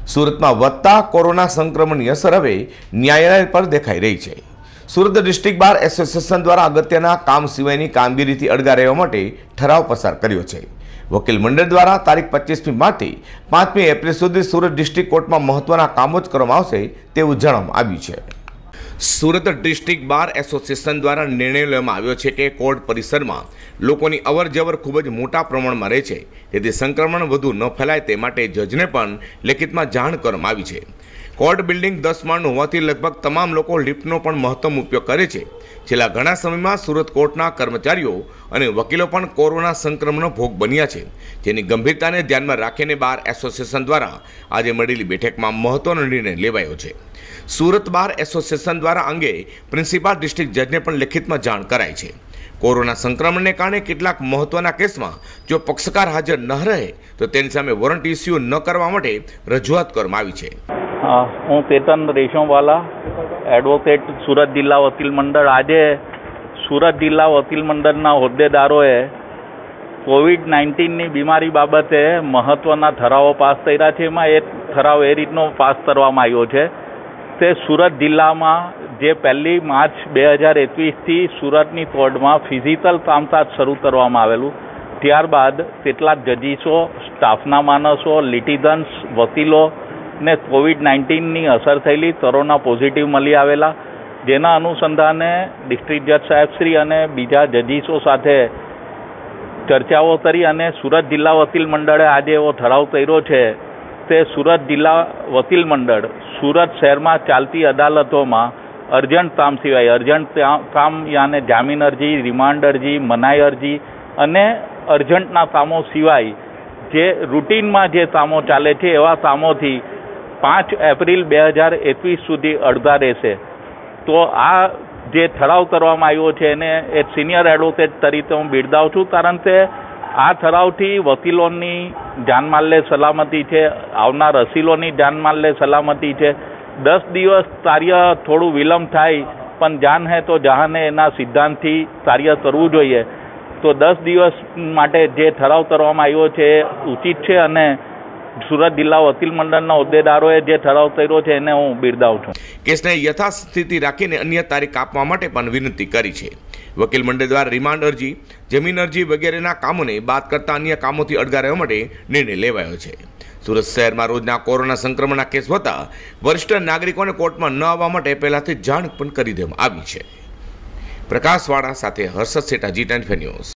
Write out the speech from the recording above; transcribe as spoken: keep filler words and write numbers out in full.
सूरत में વધતા कोरोना संक्रमण असर हवे न्यायालय पर देखाई रही है। सूरत डिस्ट्रिक्ट बार एसोसिएशन द्वारा अगत्यना काम सिवायनी कामगीरीथी अडगा रहेवा माटे ठराव पसार कर्यो छे। वकील मंडल द्वारा तारीख पच्चीसमी मार्च थी पांचमी एप्रिल सुधी सूरत डिस्ट्रिक्ट कोर्ट में महत्वना कामों ज करवामां आवशे तेवुं जणाववामां आव्युं छे। सूरत डिस्ट्रिक्ट बार एसोसिएशन द्वारा निर्णय लेवामां आव्यो छे के कोर्ट परिसर में लोकोनी अवर जवर खूब ज मोटा प्रमाण में रहे छे, जेथी संक्रमण वधु न फैलाय ते माटे जजने पण लेखित में जाण करवामां आवी छे। कोर्ट बिल्डिंग दस माळનું હોવાથી लगभग तमाम लोग लिफ्टनो पण महत्तम उपयोग करे छे। छेल्ला घणा समयमां सूरत कोर्टना कर्मचारीओ अने वकीलो पण कोरोना संक्रमणनो भोग बन्या छे, जेनी गंभीरताने ध्यानमां राखीने बार एसोसिएशन द्वारा आज मळेली बेठकमां महत्वनो निर्णय लेवायो छे। सूरत बार एसोसिएशन द्वारा अंगे प्रिंसिपल डिस्ट्रिक्ट जजने पण लिखितमां जाण कराई छे। कोरोना संक्रमण ने कारण केटलाक महत्वना केस में जो पक्षकार हाजर न रहे तो तेनी सामे वोरंट इश्यू न करवा माटे रजूआत करवामां आवी छे। हूँ चेतन रेशमवाला एडवोकेट सूरत जिला वकील मंडल। आज सूरत जिला वकील मंडलना होद्देदारोए कोविड नाइन्टीन नी बीमारी बाबते महत्वना ठरावो पास कर्या छे। एमां एक ठराव ए रीतनो पास करवामां आव्यो छे ते सूरत जिला में जे पहली मार्च बे हज़ार एकवीस थी सूरतनी कोर्टमां फिजिकल कामकाज शरू करवामां आवेलुं। त्यारबाद केटलाक जजीसो, स्टाफना माणसो, लिटिगन्स, वकीलो ने कोविड नाइन्टीन नी असर थयेली कोरोना पॉजिटिव मळी आवेला, जेना अनुसंधाने डिस्ट्रिक्ट जज साहेबश्री अने बीजा जजीसो साथे चर्चाओ करी अने सूरत जिला वकील मंडळे आज एवो ठराव कर्यो छे ते सूरत जिला वकील मंडळ सूरत शहर में चालती अदालतों में अर्जंट काम सिवाय अर्जंट काम याने जामीन अरजी, रिमांड अरजी, मनाई अरजी अने अर्जंटना कामों सिवाय जे रूटीन में जे कामों चाले छे एवा कामोथी पांच एप्रिल बे हज़ार एकवीस सुधी अडगा रहेशे। तो आ जे ठराव करवामां आव्यो छे एने एक सीनियर एडवोकेट तरीके हूँ बिरदावुं छुं, कारण के आ ठरावथी वकीलोनी जानमालने सलामती है, आवनार असीलोनी जानमालने सलामती है। दस दिवस कार्य थोड़ू विलंब थाय पण जान है तो जहाने एना सिद्धांतथी कार्य करवुं जोईए। तो दस दिवस माटे जे ठराव करवामां आव्यो छे उचित छे अने सूरत जिला वकील मंडलना होद्देदारोए जे ठराव कर्यो छे एने हूँ बिरदावुं छुं। केसने यथास्थिति राखीने अन्य तारीख आपवा माटे पण विनंती करी छे। वकील मंडल द्वारा रिमांड अरजी, जमीन अरजी वगैरेना कामोने बात करता अन्य कामोथी अडगा रहेवा माटे निर्णय लेवायो छे। सूरत शहर में रोजना कोरोना संक्रमणना केस होता वरिष्ठ नागरिकोने कोर्टमां न आववा माटे पहेलाथी जाण पण करी देवामां आवी छे। प्रकाशवाड़ा साथे हर्षद सेठा, जी ट्वेंटी फोर न्यूज़।